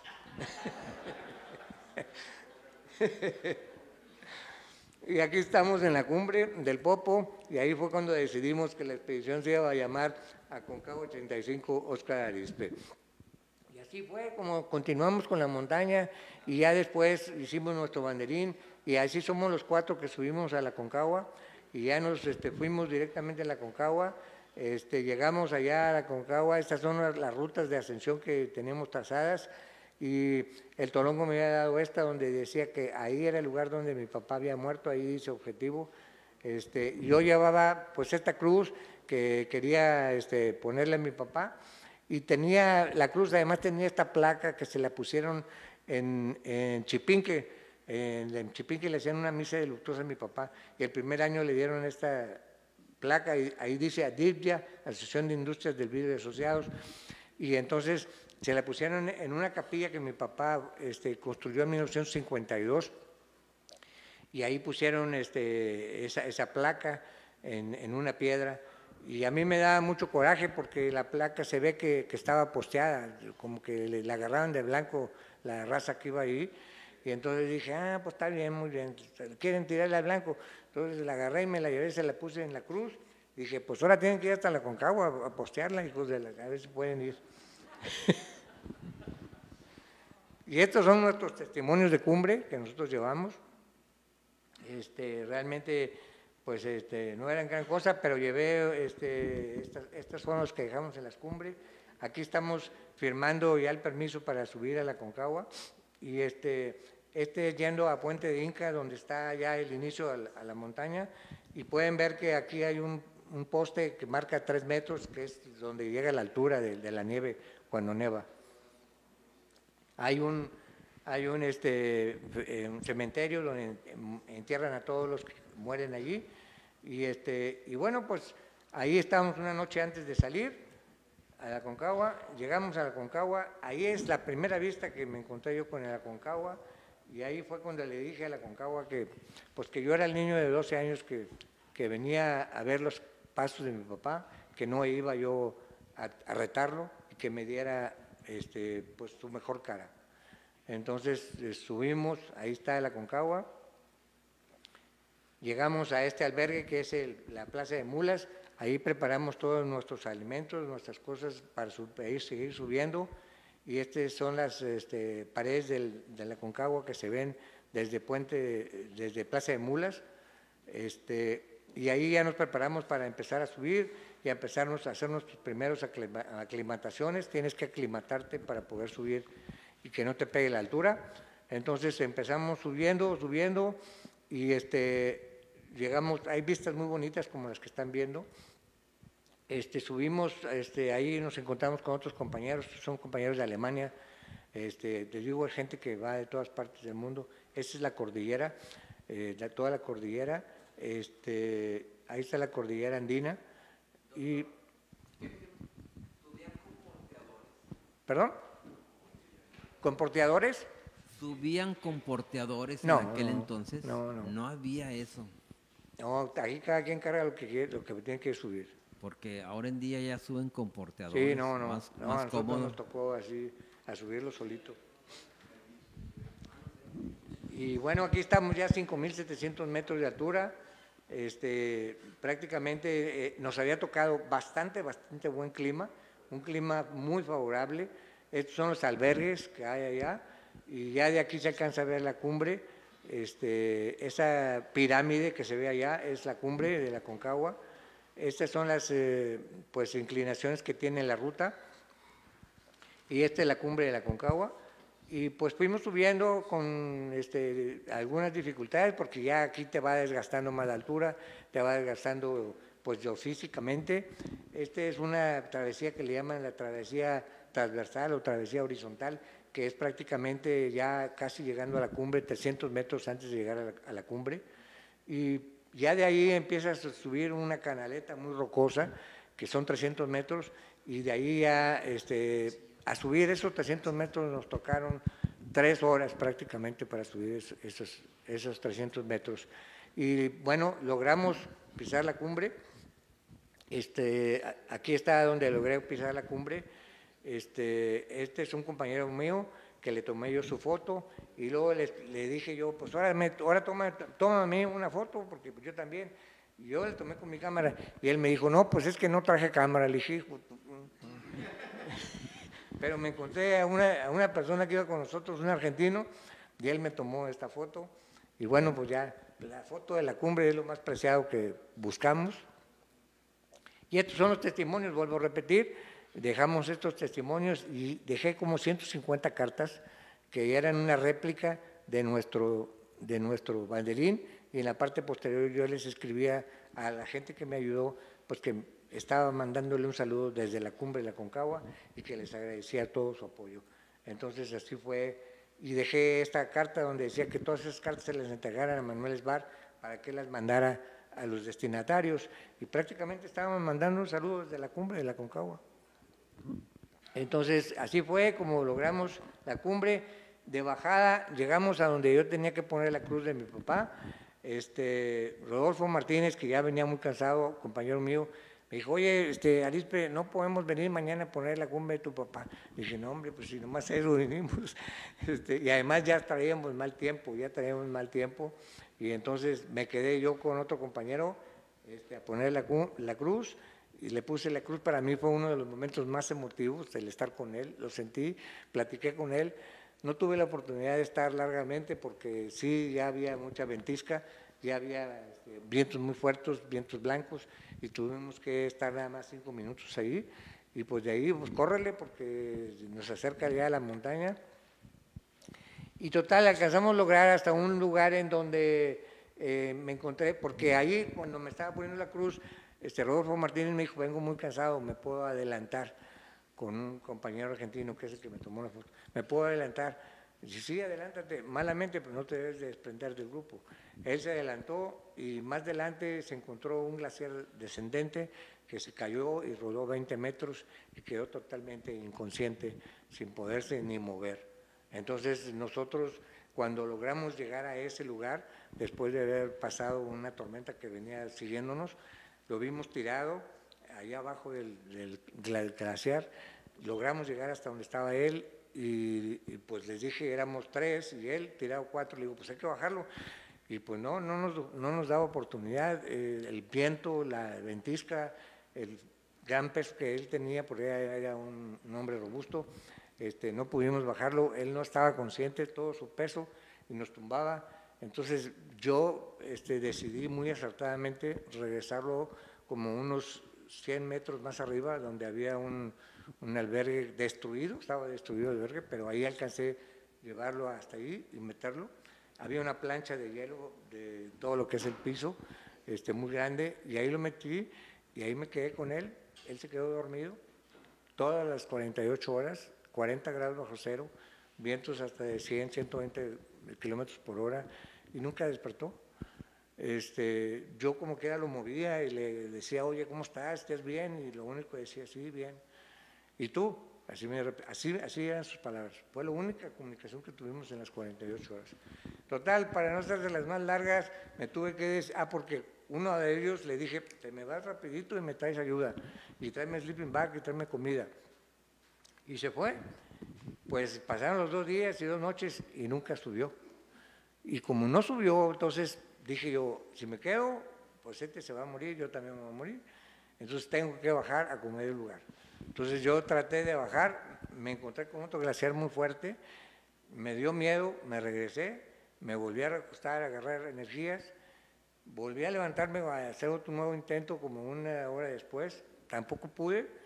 Y aquí estamos en la cumbre del Popo, y ahí fue cuando decidimos que la expedición se iba a llamar Aconcagua ochenta y cinco Óscar Arizpe. Y así fue como continuamos con la montaña, y ya después hicimos nuestro banderín, y así somos los cuatro que subimos a la Aconcagua, y ya nos este, fuimos directamente a la Aconcagua. Este, llegamos allá a la Aconcagua, estas son las, las rutas de ascensión que tenemos trazadas, y el Torongo me había dado esta donde decía que ahí era el lugar donde mi papá había muerto, ahí dice objetivo. Este, yo llevaba pues esta cruz que quería este, ponerle a mi papá, y tenía, la cruz además tenía esta placa que se la pusieron en, en Chipinque, en, en Chipinque le hacían una misa de luctuosa a mi papá, y el primer año le dieron esta placa, y ahí dice ADIVIA, Asociación de Industrias del Vidrio y Asociados, y entonces se la pusieron en una capilla que mi papá este, construyó en mil novecientos cincuenta y dos, y ahí pusieron este, esa, esa placa en, en una piedra, y a mí me daba mucho coraje porque la placa se ve que, que estaba posteada, como que le, le agarraban de blanco la raza que iba ahí, y entonces dije, ah, pues está bien, muy bien, quieren tirarla al blanco. Entonces la agarré y me la llevé, se la puse en la cruz, dije, pues ahora tienen que ir hasta la Aconcagua a, a postearla, hijos de la, a ver si pueden ir. Y estos son nuestros testimonios de cumbre que nosotros llevamos. Este, realmente, pues este, no eran gran cosa, pero llevé, este, estas, estas fueron los que dejamos en las cumbres. Aquí estamos firmando ya el permiso para subir a la Aconcagua, y este, este yendo a Puente de Inca, donde está ya el inicio a la, a la montaña, y pueden ver que aquí hay un, un poste que marca tres metros, que es donde llega la altura de, de la nieve cuando neva. Hay un, hay un, este, un cementerio donde entierran a todos los que mueren allí, y, este, y bueno, pues ahí estábamos una noche antes de salir a la Aconcagua, llegamos a la Aconcagua, ahí es la primera vista que me encontré yo con el Aconcagua, y ahí fue cuando le dije a la Aconcagua que, pues que yo era el niño de doce años que, que venía a ver los pasos de mi papá, que no iba yo a, a retarlo, y que me diera este, pues, su mejor cara. Entonces eh, subimos, ahí está el Aconcagua, llegamos a este albergue que es el, la Plaza de Mulas, ahí preparamos todos nuestros alimentos, nuestras cosas para su, ir, seguir subiendo, y estas son las este, paredes del, de la Aconcagua que se ven desde Puente, desde Plaza de Mulas, este, y ahí ya nos preparamos para empezar a subir y a empezarnos a hacer nuestros primeros aclimataciones. Tienes que aclimatarte para poder subir y que no te pegue la altura. Entonces empezamos subiendo, subiendo, y este, llegamos, hay vistas muy bonitas como las que están viendo. Este, subimos, este, ahí nos encontramos con otros compañeros, son compañeros de Alemania, este, les digo, hay gente que va de todas partes del mundo. Esta es la cordillera, eh, la, toda la cordillera, este, ahí está la cordillera andina, y... ¿Perdón? ¿Con porteadores? ¿Subían con porteadores no, en aquel no, entonces? No, no. No había eso. No, ahí cada quien carga lo que quiere, lo que tiene que subir. Porque ahora en día ya suben con porteadores. Sí, no, no, Más, no más a nosotros cómodo. nos tocó así, a subirlo solito. Y bueno, aquí estamos ya a cinco mil setecientos metros de altura. Este, prácticamente eh, nos había tocado bastante, bastante buen clima, un clima muy favorable. Estos son los albergues que hay allá, y ya de aquí se alcanza a ver la cumbre. Este, esa pirámide que se ve allá es la cumbre de la Aconcagua. Estas son las eh, pues, inclinaciones que tiene la ruta, y esta es la cumbre de la Aconcagua. Y pues fuimos subiendo con este, algunas dificultades, porque ya aquí te va desgastando más la altura, te va desgastando pues yo físicamente. Esta es una travesía que le llaman la travesía transversal o travesía horizontal, que es prácticamente ya casi llegando a la cumbre, trescientos metros antes de llegar a la, a la cumbre. Y ya de ahí empiezas a subir una canaleta muy rocosa, que son trescientos metros, y de ahí ya este, a subir esos trescientos metros nos tocaron tres horas prácticamente para subir esos, esos trescientos metros. Y bueno, logramos pisar la cumbre. Este, aquí está donde logré pisar la cumbre. Este, este es un compañero mío que le tomé yo su foto y luego le, le dije yo, pues ahora, me, ahora toma, tómame una foto porque yo también. Y yo le tomé con mi cámara y él me dijo, no, pues es que no traje cámara. Le dije, pero me encontré a una, a una persona que iba con nosotros, un argentino, y él me tomó esta foto. Y bueno, pues ya la foto de la cumbre es lo más preciado que buscamos. Y estos son los testimonios, vuelvo a repetir, dejamos estos testimonios y dejé como ciento cincuenta cartas que eran una réplica de nuestro, de nuestro banderín, y en la parte posterior yo les escribía a la gente que me ayudó, pues que estaba mandándole un saludo desde la cumbre de la Concagua y que les agradecía todo su apoyo. Entonces así fue, y dejé esta carta donde decía que todas esas cartas se les entregaran a Manuel Esbar para que las mandara a los destinatarios, y prácticamente estábamos mandando un saludo desde la cumbre de la Concagua. Entonces, así fue como logramos la cumbre. De bajada llegamos a donde yo tenía que poner la cruz de mi papá. Este, Rodolfo Martínez, que ya venía muy cansado, compañero mío, me dijo, oye, este, Arispe, no podemos venir mañana a poner la cumbre de tu papá. Dije, no, hombre, pues si nomás eso vinimos. Este, y además ya traíamos mal tiempo, ya traíamos mal tiempo. Y entonces me quedé yo con otro compañero este, a poner la, la cruz, y le puse la cruz. Para mí fue uno de los momentos más emotivos, el estar con él, lo sentí, platiqué con él. No tuve la oportunidad de estar largamente porque sí, ya había mucha ventisca, ya había este, vientos muy fuertes, vientos blancos, y tuvimos que estar nada más cinco minutos ahí, y pues de ahí, pues córrele porque nos acerca ya a la montaña. Y total, alcanzamos a lograr hasta un lugar en donde eh, me encontré, porque ahí cuando me estaba poniendo la cruz, este Rodolfo Martínez me dijo, vengo muy cansado, me puedo adelantar, con un compañero argentino que es el que me tomó la foto, me puedo adelantar. Dice, sí, adelántate, malamente, pero no te debes de desprender del grupo. Él se adelantó y más adelante se encontró un glaciar descendente que se cayó y rodó veinte metros y quedó totalmente inconsciente, sin poderse ni mover. Entonces nosotros, cuando logramos llegar a ese lugar, después de haber pasado una tormenta que venía siguiéndonos, lo vimos tirado allá abajo del, del, del glaciar, logramos llegar hasta donde estaba él, y, y pues les dije, éramos tres y él tirado cuatro, le digo, pues hay que bajarlo. Y pues no, no nos, no nos daba oportunidad, eh, el viento, la ventisca, el gran peso que él tenía, porque era, era un, un hombre robusto, este, no pudimos bajarlo, él no estaba consciente de todo su peso y nos tumbaba. Entonces yo este, decidí muy acertadamente regresarlo como unos cien metros más arriba, donde había un, un albergue destruido, estaba destruido el albergue, pero ahí alcancé a llevarlo hasta ahí y meterlo. Había una plancha de hielo de todo lo que es el piso, este, muy grande, y ahí lo metí y ahí me quedé con él. Él se quedó dormido todas las cuarenta y ocho horas, cuarenta grados bajo cero, vientos hasta de cien, ciento veinte kilómetros por hora, y nunca despertó. Este, yo como que era lo movía y le decía, oye, ¿cómo estás? ¿Estás bien? Y lo único que decía, sí, bien. ¿Y tú? Así, me, así, así eran sus palabras. Fue la única comunicación que tuvimos en las cuarenta y ocho horas. Total, para no ser de las más largas, me tuve que decir, ah, porque uno de ellos le dije, te me vas rapidito y me traes ayuda, y tráeme sleeping bag y tráeme comida. Y se fue. Pues pasaron los dos días y dos noches y nunca subió. Y como no subió, entonces dije yo, si me quedo, pues este se va a morir, yo también me voy a morir. Entonces tengo que bajar a comer el lugar. Entonces yo traté de bajar, me encontré con otro glaciar muy fuerte, me dio miedo, me regresé, me volví a recostar, a agarrar energías, volví a levantarme a hacer otro nuevo intento como una hora después, tampoco pude,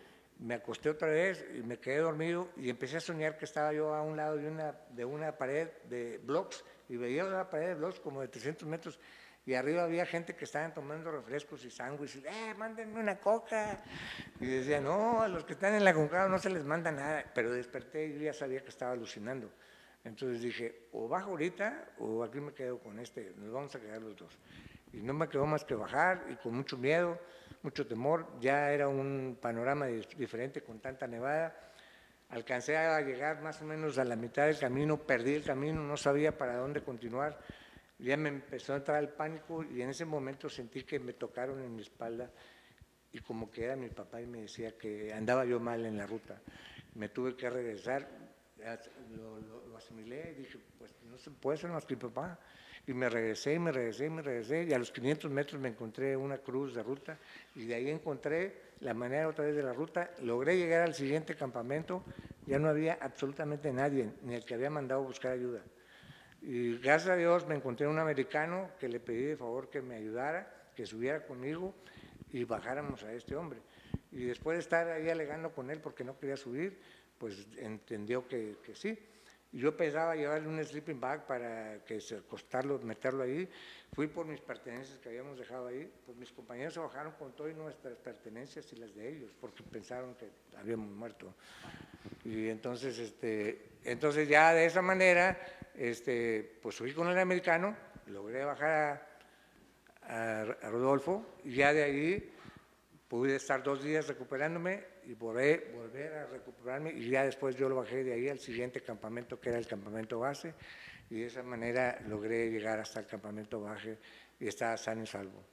me acosté otra vez y me quedé dormido y empecé a soñar que estaba yo a un lado de una, de una pared de blocks y veía una pared de blocks como de trescientos metros y arriba había gente que estaban tomando refrescos y sándwiches, ¡eh, mándenme una coca! Y decía, no, a los que están en la Concagua no se les manda nada, pero desperté y yo ya sabía que estaba alucinando. Entonces dije, o bajo ahorita o aquí me quedo con este, nos vamos a quedar los dos. Y no me quedó más que bajar y con mucho miedo, mucho temor, ya era un panorama diferente con tanta nevada. Alcancé a llegar más o menos a la mitad del camino, perdí el camino, no sabía para dónde continuar. Ya me empezó a entrar el pánico y en ese momento sentí que me tocaron en mi espalda y como que era mi papá y me decía que andaba yo mal en la ruta. Me tuve que regresar, lo, lo, lo asimilé y dije, pues no se puede ser más que mi papá. Y me regresé, y me regresé, y me regresé y a los quinientos metros me encontré una cruz de ruta y de ahí encontré la manera otra vez de la ruta. Logré llegar al siguiente campamento, ya no había absolutamente nadie, ni el que había mandado a buscar ayuda. Y gracias a Dios me encontré un americano que le pedí de favor que me ayudara, que subiera conmigo y bajáramos a este hombre. Y después de estar ahí alegando con él porque no quería subir, pues entendió que, que sí. Y yo pensaba llevarle un sleeping bag para que se acostarlo, meterlo ahí. Fui por mis pertenencias que habíamos dejado ahí, pues mis compañeros se bajaron con todo y nuestras pertenencias y las de ellos, porque pensaron que habíamos muerto. Y entonces, este, entonces ya de esa manera, este, pues subí con el americano, logré bajar a, a, a Rodolfo y ya de ahí pude estar dos días recuperándome y volver, volver a recuperarme y ya después yo lo bajé de ahí al siguiente campamento que era el campamento base y de esa manera logré llegar hasta el campamento base y estaba sano y salvo.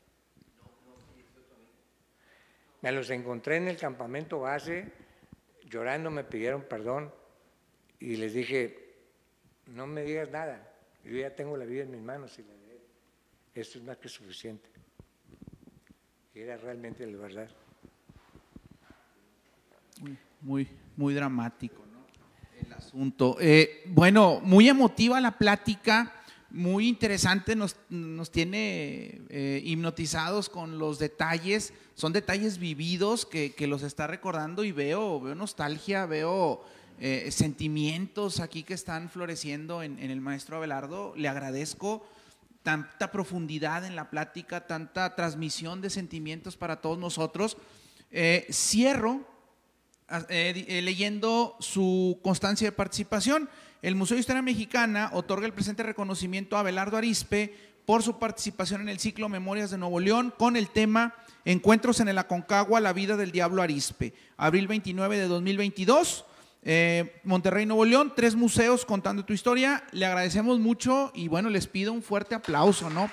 Me los encontré en el campamento base, llorando me pidieron perdón y les dije, no me digas nada, yo ya tengo la vida en mis manos y la de él. Esto es más que suficiente. Y era realmente la verdad. Muy, muy, muy dramático, ¿no? El asunto. Eh, bueno, muy emotiva la plática, muy interesante, nos, nos tiene eh, hipnotizados con los detalles, son detalles vividos que, que los está recordando y veo, veo nostalgia, veo eh, sentimientos aquí que están floreciendo en, en el maestro Abelardo. Le agradezco tanta profundidad en la plática, tanta transmisión de sentimientos para todos nosotros. Eh, cierro eh, eh, leyendo su constancia de participación. El Museo de Historia Mexicana otorga el presente reconocimiento a Abelardo Arizpe por su participación en el ciclo Memorias de Nuevo León con el tema Encuentros en el Aconcagua, la vida del Diablo Arizpe, abril veintinueve de dos mil veintidós. Eh, Monterrey, Nuevo León, tres museos contando tu historia. Le agradecemos mucho y bueno, les pido un fuerte aplauso, ¿no?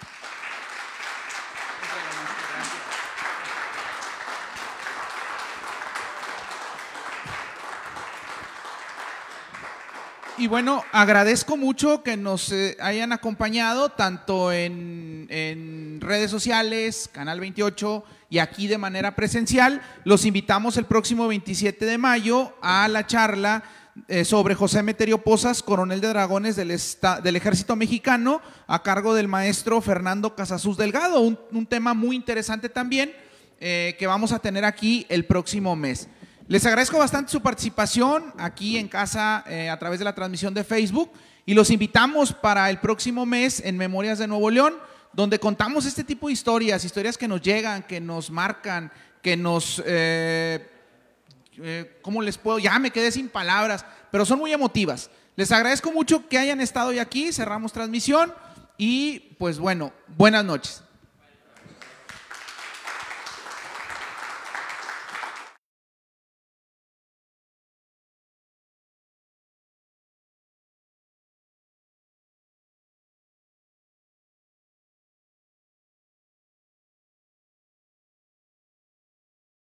Y bueno, agradezco mucho que nos eh, hayan acompañado tanto en, en redes sociales, Canal veintiocho y aquí de manera presencial. Los invitamos el próximo veintisiete de mayo a la charla eh, sobre José Emeterio Pozas, coronel de dragones del, esta, del Ejército Mexicano, a cargo del maestro Fernando Casasus Delgado, un, un tema muy interesante también eh, que vamos a tener aquí el próximo mes. Les agradezco bastante su participación aquí en casa eh, a través de la transmisión de Facebook y los invitamos para el próximo mes en Memorias de Nuevo León, donde contamos este tipo de historias, historias que nos llegan, que nos marcan, que nos… Eh, eh, ¿cómo les puedo? Ya me quedé sin palabras, pero son muy emotivas. Les agradezco mucho que hayan estado hoy aquí, cerramos transmisión y pues bueno, buenas noches.